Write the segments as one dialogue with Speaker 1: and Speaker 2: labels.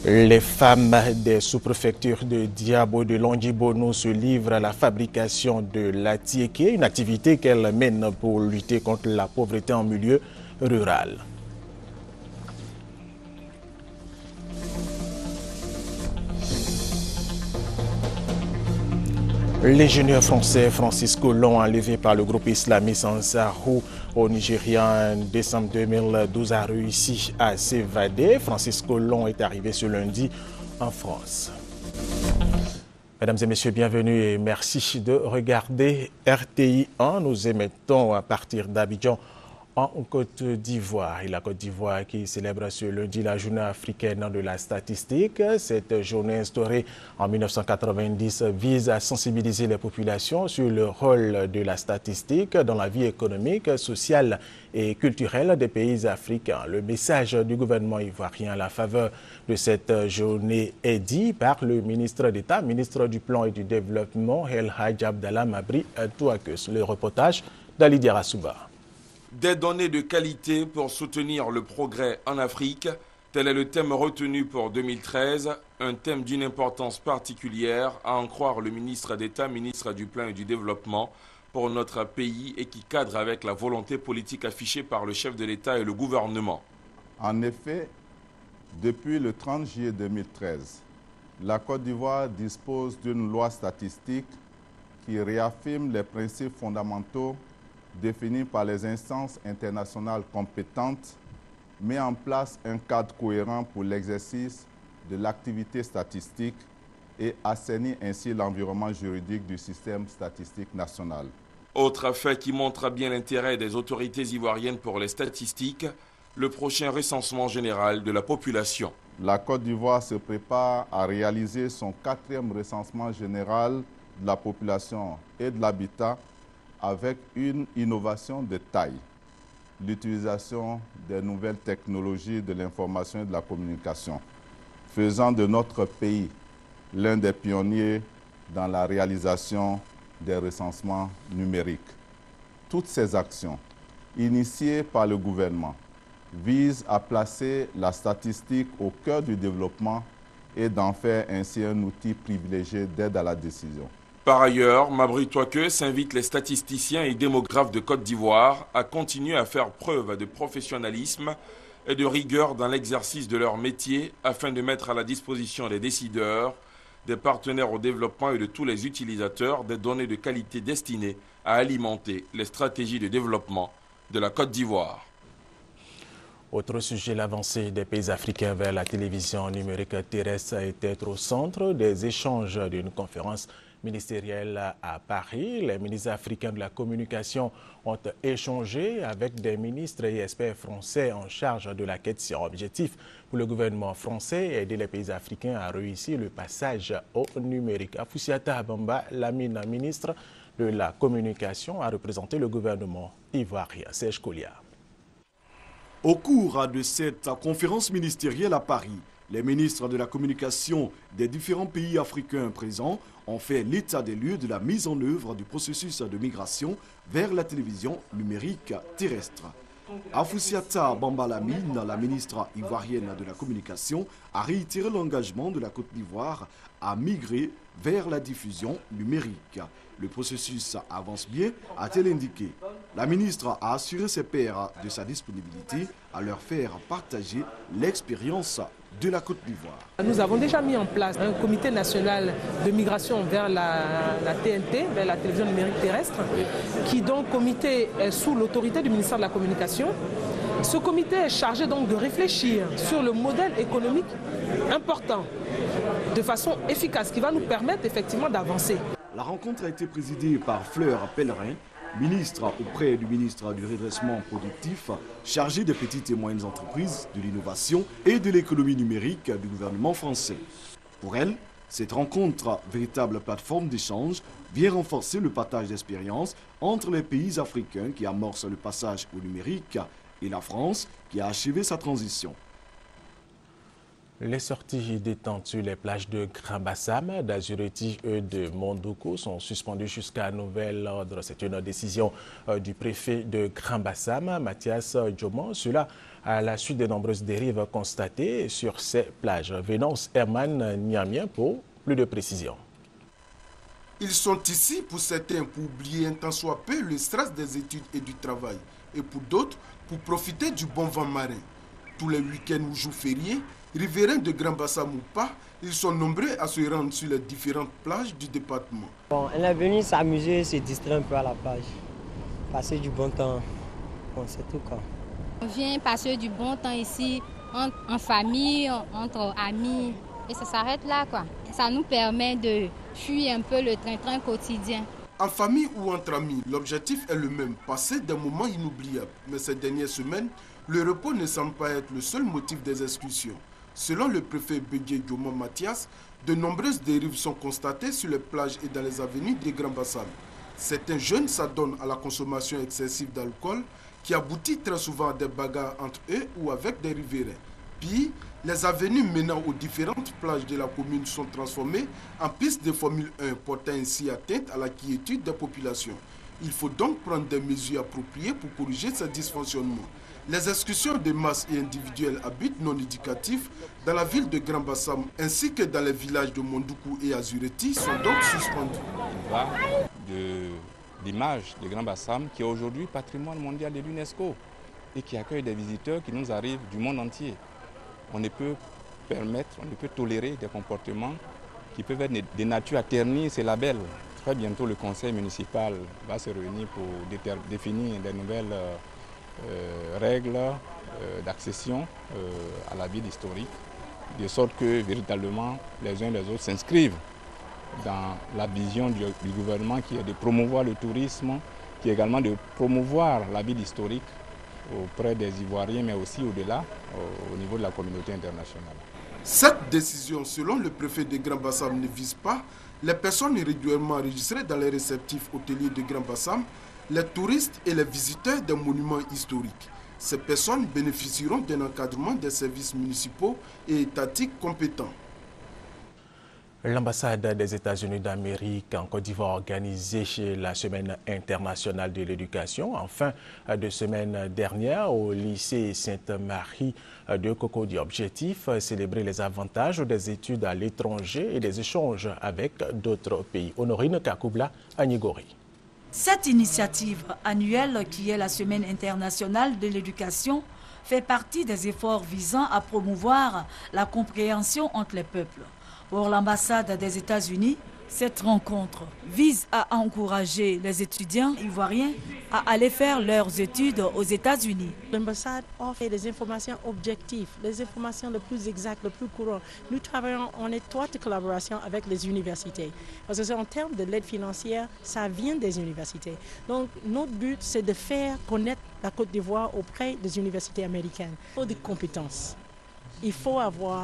Speaker 1: Les femmes des sous-préfectures de Diabo et de Longyibono se livrent à la fabrication de la tiéké, une activité qu'elles mènent pour lutter contre la pauvreté en milieu rural. L'ingénieur français Francis Collomb, enlevé par le groupe islamiste Ansarou au Nigeria en décembre 2012, a réussi à s'évader. Francis Collomb est arrivé ce lundi en France. Mesdames et messieurs, bienvenue et merci de regarder RTI 1. Nous émettons à partir d'Abidjan en Côte d'Ivoire. Et la Côte d'Ivoire qui célèbre ce lundi la journée africaine de la statistique. Cette journée instaurée en 1990 vise à sensibiliser les populations sur le rôle de la statistique dans la vie économique, sociale et culturelle des pays africains. Le message du gouvernement ivoirien à la faveur de cette journée est dit par le ministre d'État, ministre du Plan et du Développement, El Hadj Abdallah Mabri Touakeus. Le reportage d'Ali Diarasouba.
Speaker 2: Des données de qualité pour soutenir le progrès en Afrique, tel est le thème retenu pour 2013, un thème d'une importance particulière, à en croire le ministre d'État, ministre du Plan et du Développement, pour notre pays et qui cadre avec la volonté politique affichée par le chef de l'État et le gouvernement.
Speaker 3: En effet, depuis le 30 juillet 2013, la Côte d'Ivoire dispose d'une loi statistique qui réaffirme les principes fondamentaux définis par les instances internationales compétentes, met en place un cadre cohérent pour l'exercice de l'activité statistique et assainit ainsi l'environnement juridique du système statistique national.
Speaker 2: Autre fait qui montre bien l'intérêt des autorités ivoiriennes pour les statistiques, le prochain recensement général de la population.
Speaker 3: La Côte d'Ivoire se prépare à réaliser son 4e recensement général de la population et de l'habitat avec une innovation de taille, l'utilisation des nouvelles technologies de l'information et de la communication, faisant de notre pays l'un des pionniers dans la réalisation des recensements numériques. Toutes ces actions, initiées par le gouvernement, visent à placer la statistique au cœur du développement et d'en faire ainsi un outil privilégié d'aide à la décision.
Speaker 2: Par ailleurs, Mabri Touakeus invite les statisticiens et démographes de Côte d'Ivoire à continuer à faire preuve de professionnalisme et de rigueur dans l'exercice de leur métier afin de mettre à la disposition des décideurs, des partenaires au développement et de tous les utilisateurs des données de qualité destinées à alimenter les stratégies de développement de la Côte d'Ivoire.
Speaker 1: Autre sujet, l'avancée des pays africains vers la télévision numérique terrestre était au centre des échanges d'une conférence ministérielle à Paris. Les ministres africains de la communication ont échangé avec des ministres et experts français en charge de la question. Objectif pour le gouvernement français, aider les pays africains à réussir le passage au numérique. Afoussiata Bamba Lamine, ministre de la communication, a représenté le gouvernement ivoirien. Serge Kolia.
Speaker 4: Au cours de cette conférence ministérielle à Paris, les ministres de la communication des différents pays africains présents ont fait l'état des lieux de la mise en œuvre du processus de migration vers la télévision numérique terrestre. Afoussiata Bamba Lamine, la ministre ivoirienne de la communication, a réitéré l'engagement de la Côte d'Ivoire à migrer vers la diffusion numérique. Le processus avance bien, a-t-elle indiqué. La ministre a assuré ses pairs de sa disponibilité à leur faire partager l'expérience de la Côte d'Ivoire.
Speaker 5: Nous avons déjà mis en place un comité national de migration vers la TNT, vers la télévision numérique terrestre, qui donc comité est sous l'autorité du ministère de la Communication. Ce comité est chargé donc de réfléchir sur le modèle économique important, de façon efficace, qui va nous permettre effectivement d'avancer.
Speaker 4: La rencontre a été présidée par Fleur Pellerin, ministre auprès du ministre du redressement productif, chargé des petites et moyennes entreprises, de l'innovation et de l'économie numérique du gouvernement français. Pour elle, cette rencontre, véritable plateforme d'échange, vient renforcer le partage d'expériences entre les pays africains qui amorcent le passage au numérique et la France qui a achevé sa transition.
Speaker 1: Les sorties détentes sur les plages de Grand Bassam, d'Azureti et de Mondoukou sont suspendues jusqu'à nouvel ordre. C'est une décision du préfet de Grand Bassam, Mathias Djomon. Cela à la suite de nombreuses dérives constatées sur ces plages. Vénance Herman Niamien pour plus de précisions.
Speaker 6: Ils sont ici pour certains pour oublier un tant soit peu le stress des études et du travail, et pour d'autres pour profiter du bon vent marin. Tous les week-ends ou jours fériés, riverains de Grand Bassam ou pas, ils sont nombreux à se rendre sur les différentes plages du département.
Speaker 7: Bon, on est venu s'amuser, se distraire un peu à la plage, passer du bon temps, bon, c'est tout quoi.
Speaker 8: On vient passer du bon temps ici, en famille, entre amis, et ça s'arrête là quoi. Ça nous permet de fuir un peu le train-train quotidien.
Speaker 6: En famille ou entre amis, l'objectif est le même, passer des moments inoubliables. Mais ces dernières semaines, le repos ne semble pas être le seul motif des excursions. Selon le préfet Bégué Djomon Mathias, de nombreuses dérives sont constatées sur les plages et dans les avenues des Grand Bassam. Certains jeunes s'adonnent à la consommation excessive d'alcool qui aboutit très souvent à des bagarres entre eux ou avec des riverains. Puis, les avenues menant aux différentes plages de la commune sont transformées en pistes de Formule 1, portant ainsi atteinte à la quiétude des populations. Il faut donc prendre des mesures appropriées pour corriger ces dysfonctionnements. Les excursions de masse et individuelles à but non éducatif dans la ville de Grand Bassam ainsi que dans les villages de Mondoukou et Azureti sont donc suspendus.
Speaker 9: Il va de l'image de Grand Bassam qui est aujourd'hui patrimoine mondial de l'UNESCO et qui accueille des visiteurs qui nous arrivent du monde entier. On ne peut tolérer des comportements qui peuvent être de nature à ternir ces labels. Très bientôt, le conseil municipal va se réunir pour définir des nouvelles règles d'accession à la ville historique, de sorte que véritablement les uns et les autres s'inscrivent dans la vision du gouvernement qui est de promouvoir le tourisme, qui est également de promouvoir la ville historique auprès des Ivoiriens, mais aussi au-delà, au niveau de la communauté internationale.
Speaker 6: Cette décision, selon le préfet de Grand Bassam, ne vise pas les personnes régulièrement enregistrées dans les réceptifs hôteliers de Grand Bassam, les touristes et les visiteurs des monuments historiques. Ces personnes bénéficieront d'un encadrement des services municipaux et étatiques compétents.
Speaker 1: L'ambassade des États-Unis d'Amérique en Côte d'Ivoire a organisé la Semaine internationale de l'éducation en fin de semaine dernière au lycée Sainte-Marie de Cocody. Objectif, célébrer les avantages des études à l'étranger et des échanges avec d'autres pays. Honorine Kakoubla à Nigori.
Speaker 10: Cette initiative annuelle, qui est la Semaine internationale de l'éducation, fait partie des efforts visant à promouvoir la compréhension entre les peuples. Pour l'ambassade des États-Unis, cette rencontre vise à encourager les étudiants ivoiriens à aller faire leurs études aux États-Unis.
Speaker 11: L'ambassade offre des informations objectives, les informations les plus exactes, les plus courantes. Nous travaillons en étroite collaboration avec les universités. Parce que en termes de l'aide financière, ça vient des universités. Donc notre but, c'est de faire connaître la Côte d'Ivoire auprès des universités américaines. Il faut des compétences. Il faut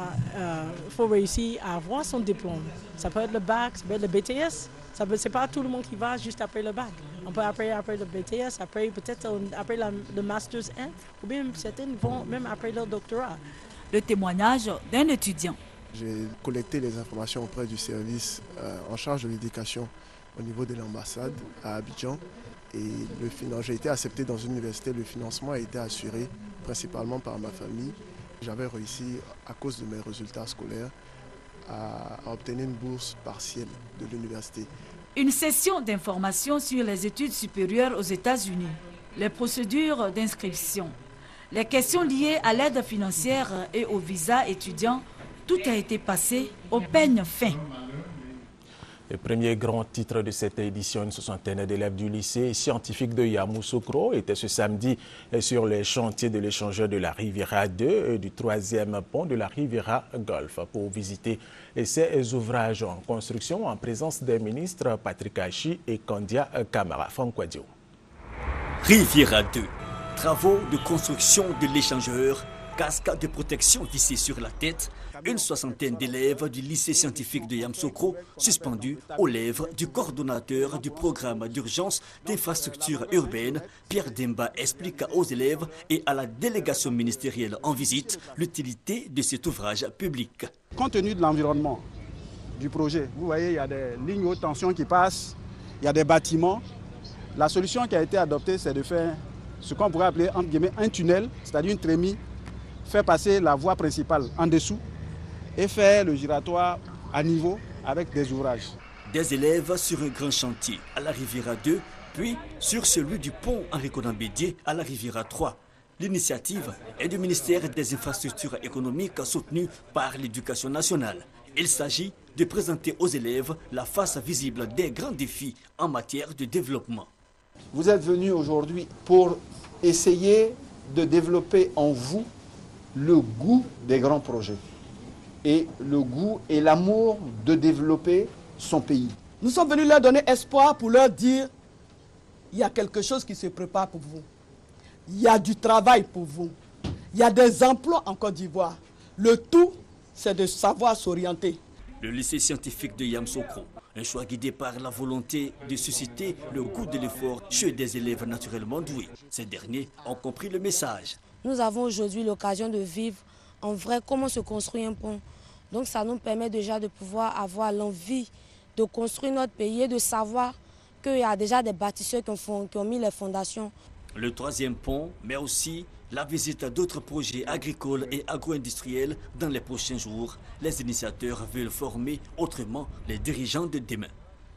Speaker 11: réussir à avoir son diplôme. Ça peut être le bac, ça peut être le BTS. Ce n'est pas tout le monde qui va juste après le bac. On peut après le BTS, après peut-être après le Master's 1, ou bien certaines vont même après leur doctorat.
Speaker 10: Le témoignage d'un étudiant.
Speaker 12: J'ai collecté les informations auprès du service en charge de l'éducation au niveau de l'ambassade à Abidjan. Et j'ai été accepté dans une université. Le financement a été assuré principalement par ma famille. J'avais réussi, à cause de mes résultats scolaires, à obtenir une bourse partielle de l'université.
Speaker 10: Une session d'information sur les études supérieures aux États-Unis, les procédures d'inscription, les questions liées à l'aide financière et au visa étudiant, tout a été passé au peigne fin.
Speaker 1: Le premier grand titre de cette édition, une soixantaine d'élèves du lycée scientifique de Yamoussoukro était ce samedi sur les chantiers de l'échangeur de la Riviera 2 et du troisième pont de la Riviera Golfe pour visiter ces ouvrages en construction en présence des ministres Patrick Achi et Kandia Kamara.
Speaker 13: Riviera 2, travaux de construction de l'échangeur casque de protection vissé sur la tête, une soixantaine d'élèves du lycée scientifique de Yamoussoukro suspendus aux lèvres du coordonnateur du programme d'urgence d'infrastructure urbaine. Pierre Demba explique aux élèves et à la délégation ministérielle en visite l'utilité de cet ouvrage public.
Speaker 14: Compte tenu de l'environnement du projet, vous voyez, il y a des lignes haute tension qui passent, il y a des bâtiments. La solution qui a été adoptée, c'est de faire ce qu'on pourrait appeler entre guillemets un tunnel, c'est-à-dire une trémie, faire passer la voie principale en dessous et faire le giratoire à niveau avec des ouvrages.
Speaker 13: Des élèves sur un grand chantier à la Riviera 2, puis sur celui du pont Henri Conan-Bédié à la Riviera 3. L'initiative est du ministère des Infrastructures économiques soutenue par l'Éducation nationale. Il s'agit de présenter aux élèves la face visible des grands défis en matière de développement.
Speaker 15: Vous êtes venus aujourd'hui pour essayer de développer en vous le goût des grands projets et le goût et l'amour de développer son pays.
Speaker 16: Nous sommes venus leur donner espoir pour leur dire il y a quelque chose qui se prépare pour vous. Il y a du travail pour vous. Il y a des emplois en Côte d'Ivoire. Le tout, c'est de savoir s'orienter.
Speaker 13: Le lycée scientifique de Yamoussoukro, un choix guidé par la volonté de susciter le goût de l'effort chez des élèves naturellement doués. Ces derniers ont compris le message.
Speaker 17: Nous avons aujourd'hui l'occasion de vivre en vrai comment se construit un pont. Donc ça nous permet déjà de pouvoir avoir l'envie de construire notre pays et de savoir qu'il y a déjà des bâtisseurs qui ont mis les fondations.
Speaker 13: Le troisième pont, mais aussi la visite d'autres projets agricoles et agro-industriels dans les prochains jours. Les initiateurs veulent former autrement les dirigeants de demain.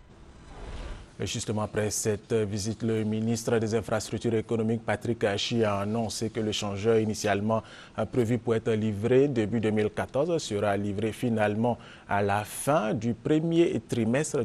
Speaker 1: Et justement, après cette visite, le ministre des Infrastructures économiques, Patrick Achi, a annoncé que l'échangeur initialement prévu pour être livré début 2014 sera livré finalement à la fin du premier trimestre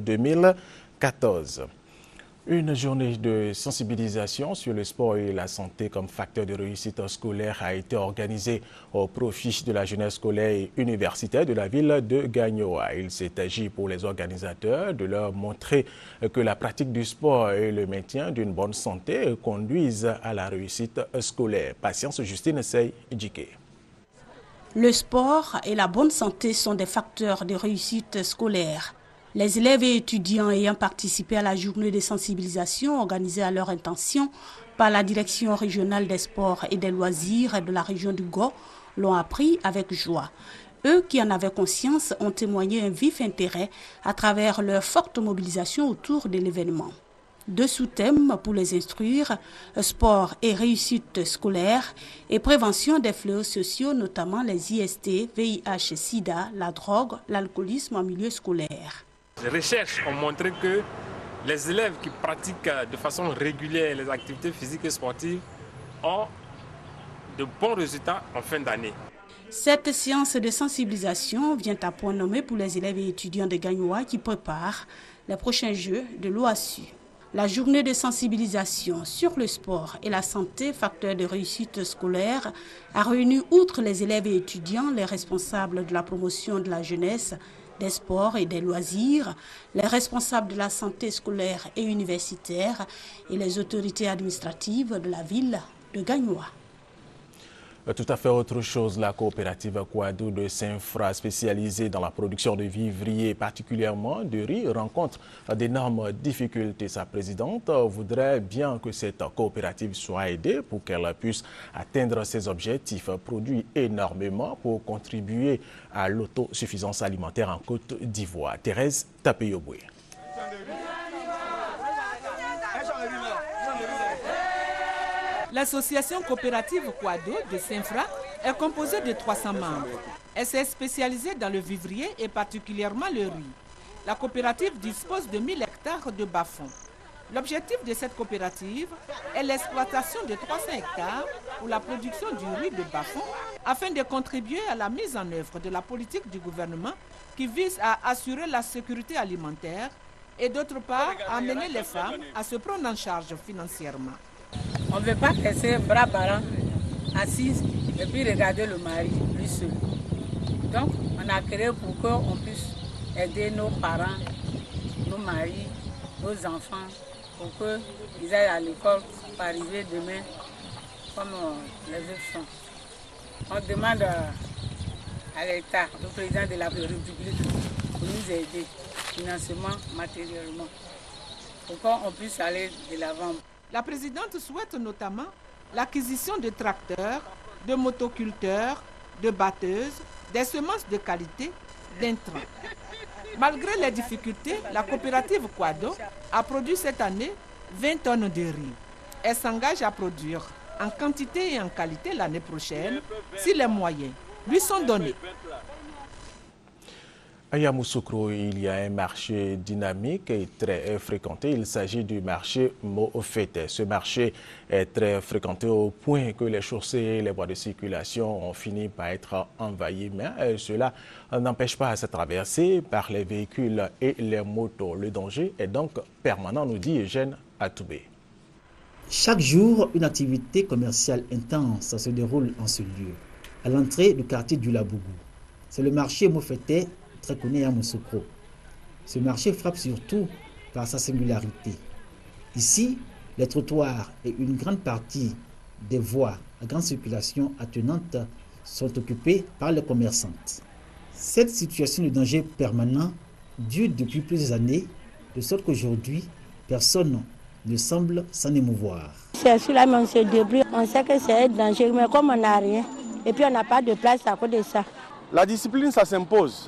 Speaker 1: 2014. Une journée de sensibilisation sur le sport et la santé comme facteur de réussite scolaire a été organisée au profit de la jeunesse scolaire et universitaire de la ville de Gagnoa. Il s'est agi pour les organisateurs de leur montrer que la pratique du sport et le maintien d'une bonne santé conduisent à la réussite scolaire. Patience Justine Sey-Djike.
Speaker 18: Le sport et la bonne santé sont des facteurs de réussite scolaire. Les élèves et étudiants ayant participé à la journée de sensibilisation organisée à leur intention par la Direction régionale des sports et des loisirs de la région du Go l'ont appris avec joie. Eux qui en avaient conscience ont témoigné un vif intérêt à travers leur forte mobilisation autour de l'événement. Deux sous-thèmes pour les instruire, sport et réussite scolaire et prévention des fléaux sociaux, notamment les IST, VIH, SIDA, la drogue, l'alcoolisme en milieu scolaire.
Speaker 19: Les recherches ont montré que les élèves qui pratiquent de façon régulière les activités physiques et sportives ont de bons résultats en fin d'année.
Speaker 18: Cette séance de sensibilisation vient à point nommé pour les élèves et étudiants de Gagnoa qui préparent les prochains Jeux de l'OASU. La journée de sensibilisation sur le sport et la santé, facteur de réussite scolaire, a réuni outre les élèves et étudiants, les responsables de la promotion de la jeunesse, des sports et des loisirs, les responsables de la santé scolaire et universitaire et les autorités administratives de la ville de Gagnoa.
Speaker 1: Tout à fait autre chose, la coopérative Kouadou de Saint-Fra, spécialisée dans la production de vivriers, particulièrement de riz, rencontre d'énormes difficultés. Sa présidente voudrait bien que cette coopérative soit aidée pour qu'elle puisse atteindre ses objectifs, produire énormément pour contribuer à l'autosuffisance alimentaire en Côte d'Ivoire. Thérèse Tapeyoboué.
Speaker 20: L'association coopérative Kouadou de Saint-Fra est composée de 300 membres. Elle s'est spécialisée dans le vivrier et particulièrement le riz. La coopérative dispose de 1000 hectares de bas-fonds. L'objectif de cette coopérative est l'exploitation de 300 hectares pour la production du riz de bas-fonds afin de contribuer à la mise en œuvre de la politique du gouvernement qui vise à assurer la sécurité alimentaire et d'autre part à amener les femmes à se prendre en charge financièrement.
Speaker 21: On ne veut pas rester bras ballants, assise et puis regarder le mari, lui seul. Donc, on a créé pour qu'on puisse aider nos parents, nos maris, nos enfants, pour qu'ils aillent à l'école pour arriver demain comme les autres sont. On demande à l'État, au président de la République, pour nous aider financièrement, matériellement, pour qu'on puisse aller de l'avant.
Speaker 20: La présidente souhaite notamment l'acquisition de tracteurs, de motoculteurs, de batteuses, des semences de qualité, d'intrants. Malgré les difficultés, la coopérative Quado a produit cette année 20 tonnes de riz. Elle s'engage à produire en quantité et en qualité l'année prochaine si les moyens lui sont donnés.
Speaker 1: À Yamoussoukro, il y a un marché dynamique et très fréquenté. Il s'agit du marché Mofete. Ce marché est très fréquenté au point que les chaussées et les voies de circulation ont fini par être envahies. Mais cela n'empêche pas à se traverser par les véhicules et les motos. Le danger est donc permanent, nous dit Eugène Atoubé.
Speaker 3: Chaque jour, une activité commerciale intense se déroule en ce lieu, à l'entrée du quartier du Labougou. C'est le marché Mofete, très connu à Yamoussoukro. Ce marché frappe surtout par sa singularité. Ici, les trottoirs et une grande partie des voies à grande circulation attenantes sont occupées par les commerçantes. Cette situation de danger permanent dure depuis plusieurs années, de sorte qu'aujourd'hui, personne ne semble s'en émouvoir.
Speaker 22: C'est celui-là, mais on se débrouille. On sait que c'est un danger, mais comme on n'a rien, et puis on n'a pas de place à cause de ça.
Speaker 23: La discipline, ça s'impose.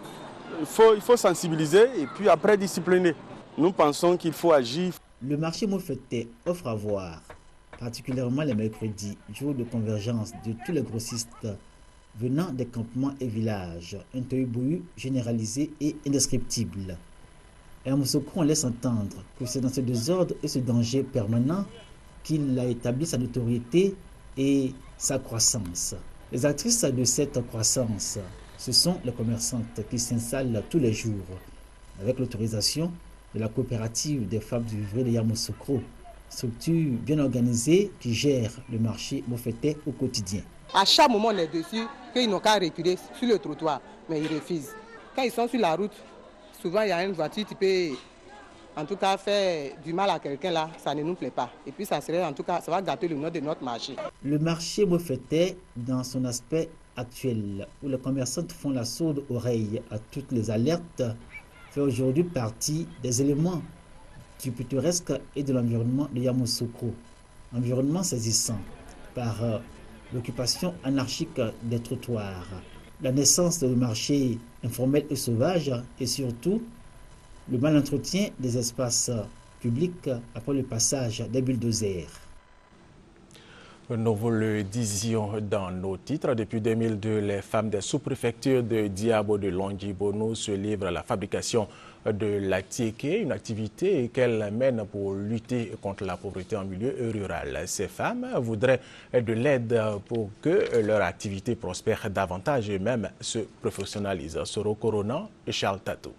Speaker 23: Il faut sensibiliser et puis après discipliner. Nous pensons qu'il faut agir.
Speaker 3: Le marché Mofete offre à voir, particulièrement les mercredis, jour de convergence de tous les grossistes venant des campements et villages, un tohu-bohu généralisé et indescriptible. Et à Yamoussoukro, on laisse entendre que c'est dans ce désordre et ce danger permanent qu'il a établi sa notoriété et sa croissance. Les actrices de cette croissance, ce sont les commerçantes qui s'installent tous les jours avec l'autorisation de la coopérative des femmes du Vivrier de Yamoussoukro, structure bien organisée qui gère le marché Mofete au quotidien.
Speaker 24: À chaque moment, on est dessus qu'ils n'ont qu'à reculer sur le trottoir, mais ils refusent. Quand ils sont sur la route, souvent il y a une voiture qui peut en tout cas faire du mal à quelqu'un là, ça ne nous plaît pas. Et puis ça serait en tout cas, ça va gâter le nom de notre marché.
Speaker 3: Le marché Mofete, dans son aspect actuel, où les commerçantes font la sourde oreille à toutes les alertes, fait aujourd'hui partie des éléments du pittoresque et de l'environnement de Yamoussoukro. Environnement saisissant par l'occupation anarchique des trottoirs, la naissance de marchés informels et sauvages et surtout le mal entretien des espaces publics après le passage des bulldozers.
Speaker 1: Nous vous le disions dans nos titres. Depuis 2002, les femmes des sous-préfectures de Diabo de Longibonu se livrent à la fabrication de l'atiéké, une activité qu'elles mènent pour lutter contre la pauvreté en milieu rural. Ces femmes voudraient de l'aide pour que leur activité prospère davantage et même se professionnalise. Soro Corona et Charles Tatou.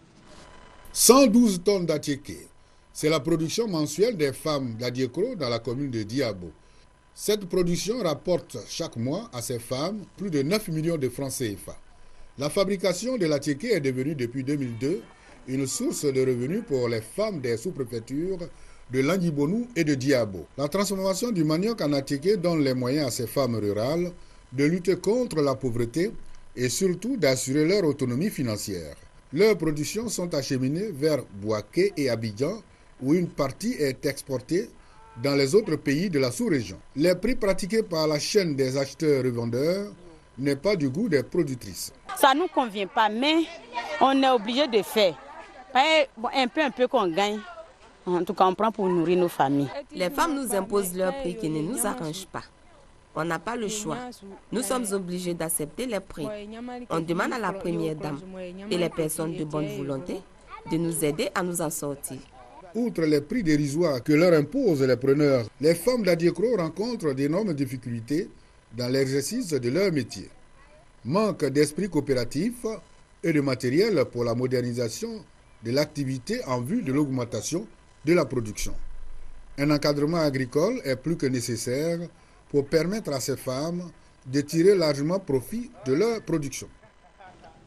Speaker 25: 112 tonnes d'atiéké. C'est la production mensuelle des femmes d'Adiekro dans la commune de Diabo. Cette production rapporte chaque mois à ces femmes plus de 9 millions de francs CFA. La fabrication de l'atiéké est devenue depuis 2002 une source de revenus pour les femmes des sous-préfectures de Longibonu et de Diabo. La transformation du manioc en atiéké donne les moyens à ces femmes rurales de lutter contre la pauvreté et surtout d'assurer leur autonomie financière. Leurs productions sont acheminées vers Bouaké et Abidjan, où une partie est exportée dans les autres pays de la sous-région. Les prix pratiqués par la chaîne des acheteurs-revendeurs n'est pas du goût des productrices.
Speaker 21: Ça ne nous convient pas, mais on est obligé de faire. Un peu qu'on gagne. En tout cas, on prend pour nourrir nos familles.
Speaker 26: Les femmes nous imposent leurs prix qui ne nous arrangent pas. On n'a pas le choix. Nous sommes obligés d'accepter les prix. On demande à la première dame et les personnes de bonne volonté de nous aider à nous en sortir.
Speaker 25: Outre les prix dérisoires que leur imposent les preneurs, les femmes d'Adiekro rencontrent d'énormes difficultés dans l'exercice de leur métier. Manque d'esprit coopératif et de matériel pour la modernisation de l'activité en vue de l'augmentation de la production. Un encadrement agricole est plus que nécessaire pour permettre à ces femmes de tirer largement profit de leur production.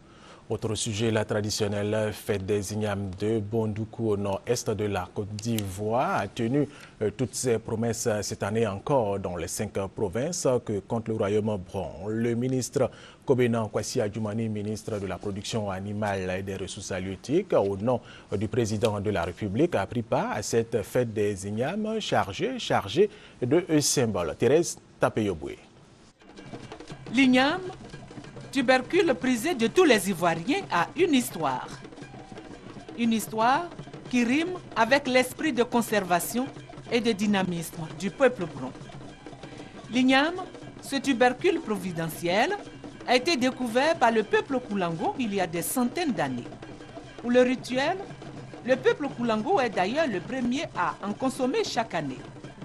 Speaker 1: Autre sujet, la traditionnelle fête des Ignames de Bondoukou au nord-est de la Côte d'Ivoire a tenu toutes ses promesses cette année encore dans les 5 provinces que compte le royaume Bron. Le ministre Kobena Kwasi Adjoumani, ministre de la production animale et des ressources halieutiques, au nom du président de la République, a pris part à cette fête des Ignames chargée de symboles. Thérèse Tapeyoboué.
Speaker 20: L'igname, tubercule prisé de tous les Ivoiriens, a une histoire. Une histoire qui rime avec l'esprit de conservation et de dynamisme du peuple Bron. L'igname, ce tubercule providentiel, a été découvert par le peuple Koulango il y a des centaines d'années. Pour le rituel, le peuple Koulango est d'ailleurs le premier à en consommer chaque année.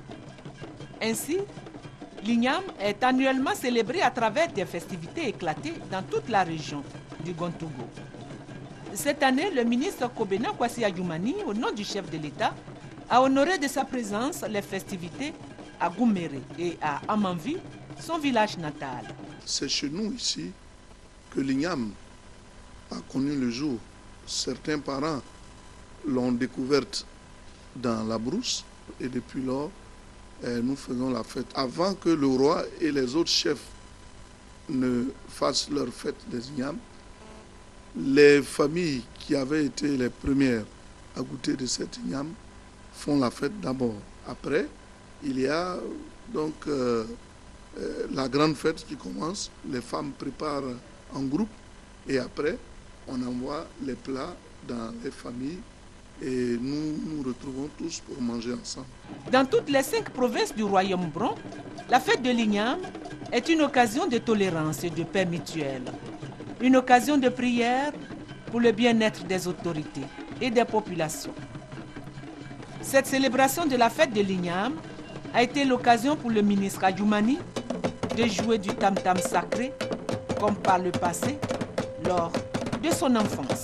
Speaker 20: Ainsi, l'igname est annuellement célébré à travers des festivités éclatées dans toute la région du Gontougo. Cette année, le ministre Kobena Kwasi Adjoumani, au nom du chef de l'État, a honoré de sa présence les festivités à Gouméré et à Amanvi, son village natal.
Speaker 2: C'est chez nous ici que l'igname a connu le jour. Certains parents l'ont découverte dans la brousse et depuis lors, nous faisons la fête. Avant que le roi et les autres chefs ne fassent leur fête des ignames, les familles qui avaient été les premières à goûter de cet igname font la fête d'abord. Après, il y a donc la grande fête qui commence. Les femmes préparent en groupe et après, on envoie les plats dans les familles. Et nous nous retrouvons tous pour manger ensemble.
Speaker 20: Dans toutes les 5 provinces du royaume Bron, la fête de l'igname est une occasion de tolérance et de paix mutuelle. Une occasion de prière pour le bien-être des autorités et des populations. Cette célébration de la fête de l'igname a été l'occasion pour le ministre Adjoumani de jouer du tam-tam sacré, comme par le passé, lors de son enfance.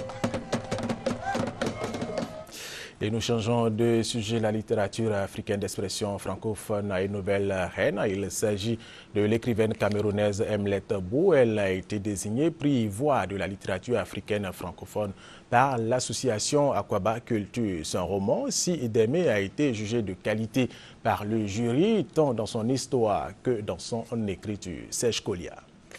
Speaker 1: Et nous changeons de sujet. La littérature africaine d'expression francophone a une nouvelle reine. Il s'agit de l'écrivaine camerounaise Emlet Bou. Elle a été désignée prix Ivoire de la littérature africaine francophone par l'association Aquaba Culture. Son roman, Si d'aimer, a été jugé de qualité par le jury, tant dans son histoire que dans son écriture. Serge Kolia.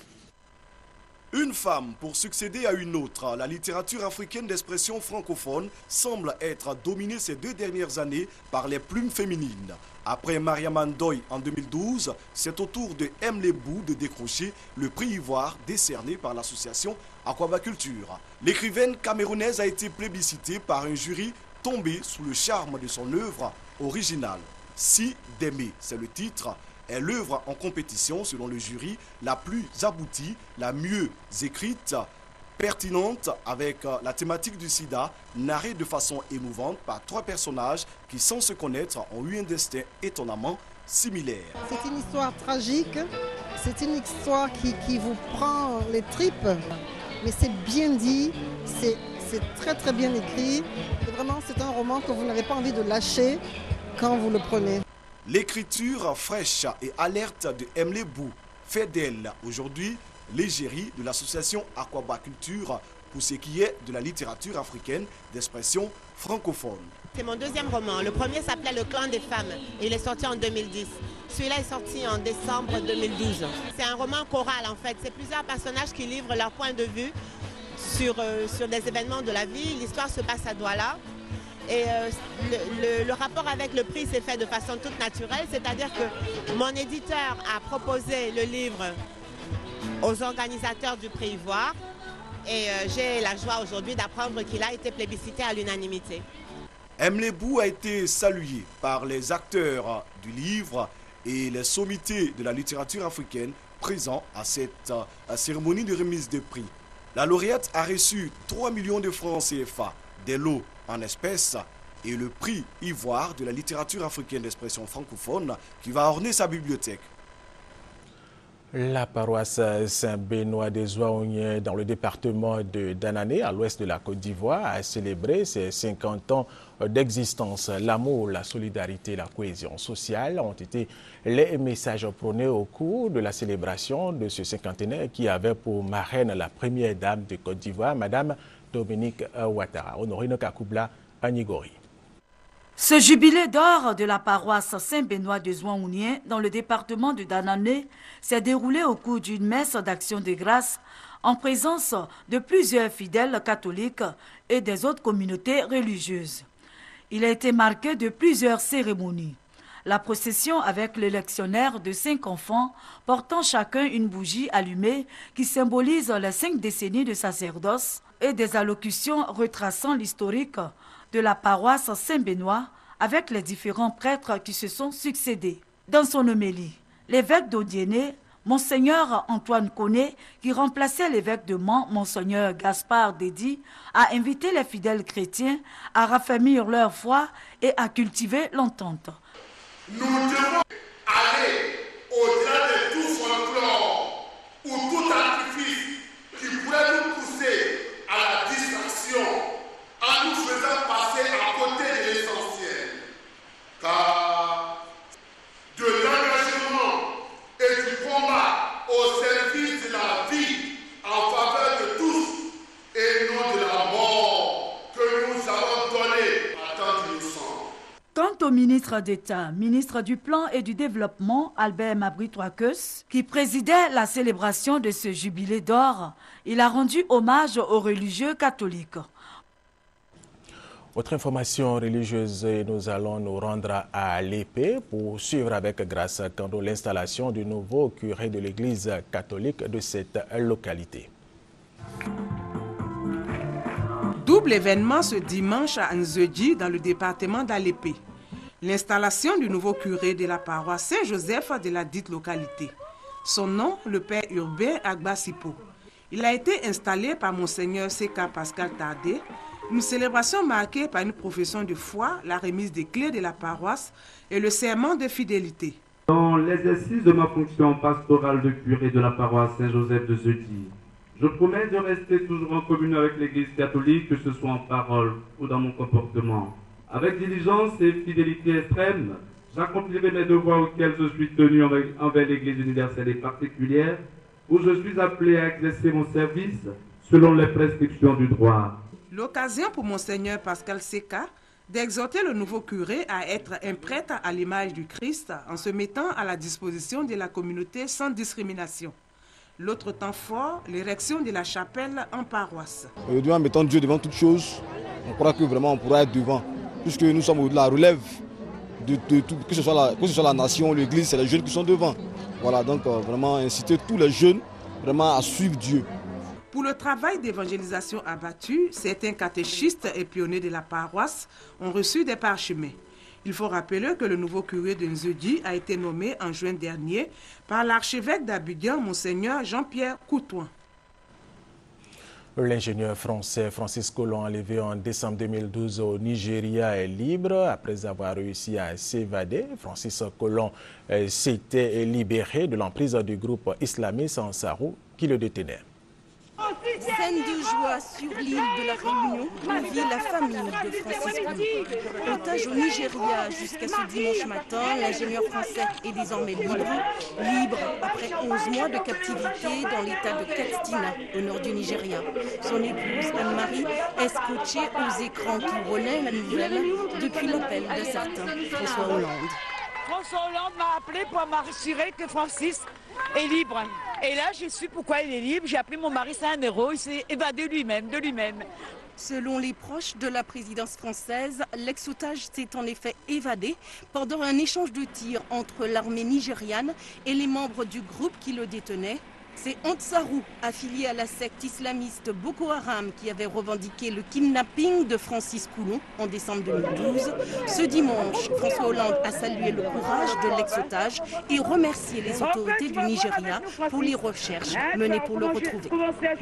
Speaker 4: Une femme pour succéder à une autre. La littérature africaine d'expression francophone semble être dominée ces 2 dernières années par les plumes féminines. Après Mariama Ndoye en 2012, c'est au tour de Emlet Bou de décrocher le prix Ivoire décerné par l'association Aquaba Culture. L'écrivaine camerounaise a été plébiscitée par un jury tombé sous le charme de son œuvre originale. Si d'aimer, c'est le titre. est l'œuvre en compétition, selon le jury, la plus aboutie, la mieux écrite, pertinente avec la thématique du sida, narrée de façon émouvante par 3 personnages qui, sans se connaître, ont eu un destin étonnamment similaire.
Speaker 5: C'est une histoire tragique, c'est une histoire qui vous prend les tripes, mais c'est bien dit, c'est très très bien écrit, et vraiment c'est un roman que vous n'avez pas envie de lâcher quand vous le prenez.
Speaker 4: L'écriture fraîche et alerte de Emlet Bou fait d'elle aujourd'hui l'égérie de l'association Aquaba Culture pour ce qui est de la littérature africaine d'expression francophone.
Speaker 7: C'est mon 2e roman. Le premier s'appelait Le clan des femmes et il est sorti en 2010. Celui-là est sorti en décembre 2012. C'est un roman choral en fait. C'est plusieurs personnages qui livrent leur point de vue sur des événements de la vie. L'histoire se passe à Douala. Et le rapport avec le prix s'est fait de façon toute naturelle, c'est-à-dire que mon éditeur a proposé le livre aux organisateurs du prix Ivoire et j'ai la joie aujourd'hui d'apprendre qu'il a été plébiscité à l'unanimité.
Speaker 4: Emlet Bou a été salué par les acteurs du livre et les sommités de la littérature africaine présents à cette cérémonie de remise de prix. La lauréate a reçu 3 millions de francs CFA, des lots en espèces et le prix Ivoire de la littérature africaine d'expression francophone qui va orner sa bibliothèque.
Speaker 1: La paroisse Saint-Benoît des Ouaouniens dans le département de Danané, à l'ouest de la Côte d'Ivoire, a célébré ses 50 ans d'existence. L'amour, la solidarité, la cohésion sociale ont été les messages prônés au cours de la célébration de ce cinquantenaire qui avait pour marraine la première dame de Côte d'Ivoire, Madame Dominique Ouattara. Honorine Kakoubla, Anigori.
Speaker 6: Ce jubilé d'or de la paroisse Saint-Benoît des Ouaouniens dans le département de Danané s'est déroulé au cours d'une messe d'action de grâce en présence de plusieurs fidèles catholiques et des autres communautés religieuses. Il a été marqué de plusieurs cérémonies. La procession avec le lectionnaire de 5 enfants portant chacun une bougie allumée qui symbolise les 5 décennies de sacerdoce et des allocutions retraçant l'historique de la paroisse Saint-Benoît avec les différents prêtres qui se sont succédés. Dans son homélie, l'évêque d'Odiéné, Monseigneur Antoine Koné, qui remplaçait l'évêque de Mans, Monseigneur Gaspard Dédi, a invité les fidèles chrétiens à raffermir leur foi et à cultiver l'entente.
Speaker 8: Nous devons aller au-delà de tout folklore ou tout artifice qui pourrait nous pousser à la distraction en nous faisant passer à côté de l'essentiel. Car de l'engagement et du combat au service de la vie en faveur de tous et non de la mort que nous avons donnée à tant d'innocents.
Speaker 6: Quant au ministre d'État, ministre du Plan et du Développement, Albert Mabry-Troikeus, qui présidait la célébration de ce jubilé d'or, il a rendu hommage aux religieux catholiques.
Speaker 1: Autre information religieuse, nous allons nous rendre à l'épée pour suivre avec Grâce Kando l'installation du nouveau curé de l'église catholique de cette localité.
Speaker 20: Double événement ce dimanche à Nzedji dans le département d'Alépé. L'installation du nouveau curé de la paroisse Saint-Joseph de la dite localité. Son nom, le père Urbain Agbasipo. Il a été installé par Monseigneur Seka Pascal Tardé. Une célébration marquée par une profession de foi, la remise des clés de la paroisse et le serment de fidélité.
Speaker 9: Dans l'exercice de ma fonction pastorale de curé de la paroisse Saint-Joseph de Nzedji, je promets de rester toujours en communion avec l'Église catholique, que ce soit en parole ou dans mon comportement. Avec diligence et fidélité extrême, j'accomplirai mes devoirs auxquels je suis tenu envers l'Église universelle et particulière, où je suis appelé à exercer mon service selon les prescriptions du droit.
Speaker 20: L'occasion pour Monseigneur Pascal Seka d'exhorter le nouveau curé à être un prêtre à l'image du Christ en se mettant à la disposition de la communauté sans discrimination. L'autre temps fort, l'érection de la chapelle en paroisse.
Speaker 10: Aujourd'hui, en mettant Dieu devant toutes choses, on croit que vraiment on pourra être devant, puisque nous sommes de la relève de tout, que ce soit la nation, l'église, c'est les jeunes qui sont devant. Voilà, donc vraiment inciter tous les jeunes vraiment à suivre Dieu.
Speaker 20: Pour le travail d'évangélisation abattu, certains catéchistes et pionniers de la paroisse ont reçu des parchemins. Il faut rappeler que le nouveau curé de Nzedji a été nommé en juin dernier par l'archevêque d'Abidjan, Monseigneur Jean-Pierre Coutouin.
Speaker 1: L'ingénieur français Francis Collomb, enlevé en décembre 2012 au Nigeria, est libre après avoir réussi à s'évader. Francis Collomb s'était libéré de l'emprise du groupe islamiste Ansarou qui le détenait.
Speaker 11: Scène de joie sur l'île de la Réunion où vit la famille de Francis Collomb. Otage au Nigeria jusqu'à ce dimanche matin, l'ingénieur français est désormais libre après 11 mois de captivité dans l'état de Katsina, au nord du Nigeria. Son épouse Anne-Marie est scotchée aux écrans qui relaient la nouvelle depuis l'appel d'un certain François Hollande.
Speaker 12: François Hollande m'a appelé pour m'assurer que Francis est libre. Et là, j'ai su pourquoi il est libre. J'ai appelé mon mari, c'est un héros. Il s'est évadé de lui-même.
Speaker 11: Selon les proches de la présidence française, l'ex-otage s'est en effet évadé pendant un échange de tirs entre l'armée nigériane et les membres du groupe qui le détenait. C'est Ansarou, affilié à la secte islamiste Boko Haram, qui avait revendiqué le kidnapping de Francis Collomb en décembre 2012. Ce dimanche, François Hollande a salué le courage de l'ex-otage et remercié les autorités du Nigeria pour les recherches menées pour le retrouver.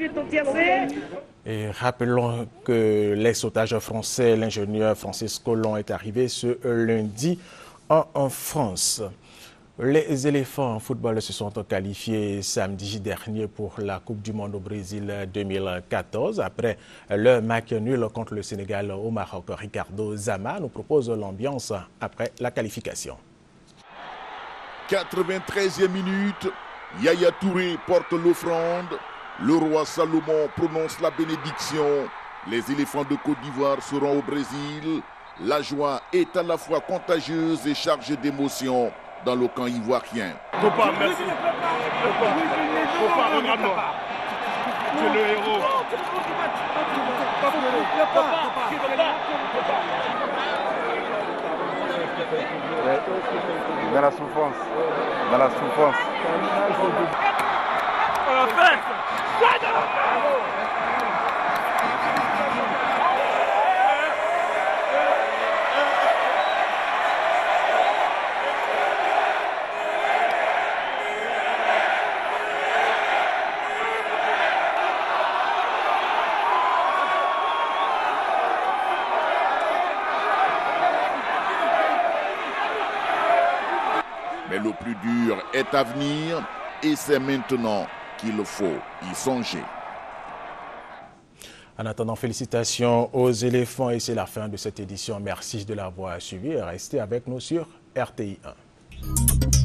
Speaker 1: Et rappelons que l'ex-otage français, l'ingénieur Francis Collomb, est arrivé ce lundi en France. Les éléphants en football se sont qualifiés samedi dernier pour la Coupe du Monde au Brésil 2014. Après le match nul contre le Sénégal au Maroc, Ricardo Zama nous propose l'ambiance après la qualification.
Speaker 13: 93e minute, Yaya Touré porte l'offrande. Le roi Salomon prononce la bénédiction. Les éléphants de Côte d'Ivoire seront au Brésil. La joie est à la fois contagieuse et chargée d'émotions dans le camp ivoirien.
Speaker 8: Papa, merci. Papa, regarde-moi. Tu es le héros.
Speaker 14: Dans la souffrance. Dans la souffrance.
Speaker 13: Mais le plus dur est à venir et c'est maintenant qu'il faut y songer.
Speaker 1: En attendant, félicitations aux éléphants et c'est la fin de cette édition. Merci de l'avoir suivi et restez avec nous sur RTI 1.